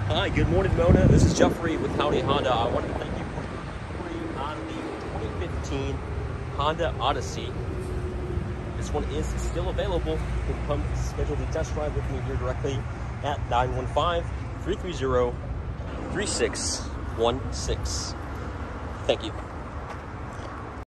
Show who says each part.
Speaker 1: Hi, good morning, Mona. This is Jeffrey with Howdy Honda. I wanted to thank you for your inquiry on the 2015 Honda Odyssey. This one is still available. You can come schedule the test drive with me here directly at 915-330-3616. Thank you.